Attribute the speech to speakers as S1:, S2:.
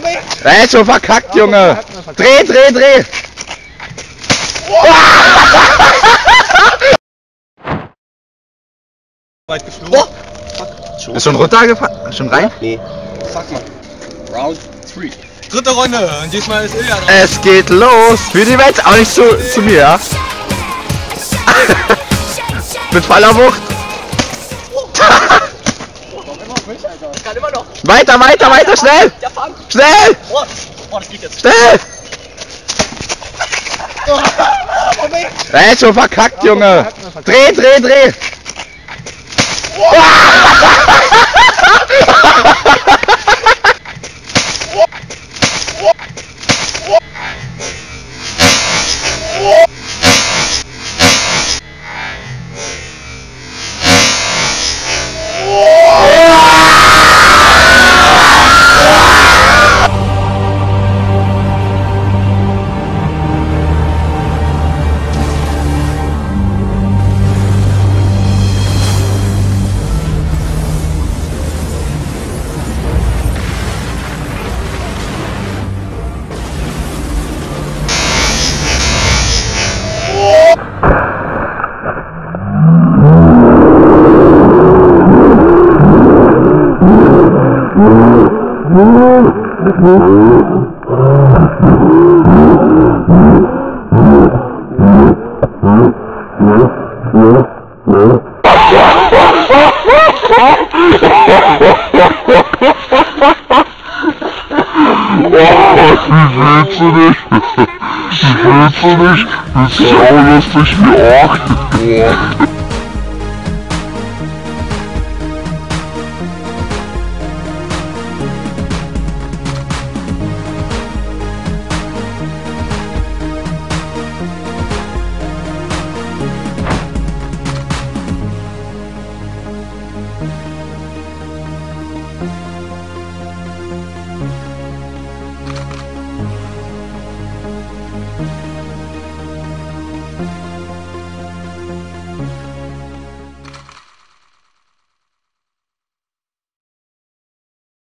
S1: Er ist schon verkackt, Junge. Dreh, dreh, dreh.
S2: Weit geflogen.
S1: Ist schon runtergefallen? Schon rein?
S2: Nee. Sag mal. Round 3. Dritte Runde. Und diesmal ist Ilja dran.
S1: Es geht los. Für die Welt. Auch nicht zu mir, ja? Mit voller Wucht.
S2: Kann immer noch.
S1: Weiter, weiter, weiter, schnell.
S2: Ja, fang.
S1: Schnell.
S2: Oh, das geht jetzt.
S1: Schnell. Er ist schon verkackt, Junge. Dreh, dreh, dreh.
S3: Willst du nicht? Das ist saulustig wie Ork.